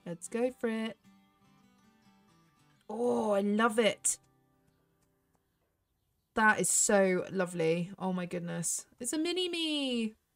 Let's go for it. Oh, I love it. That is so lovely. Oh my goodness. It's a mini-me.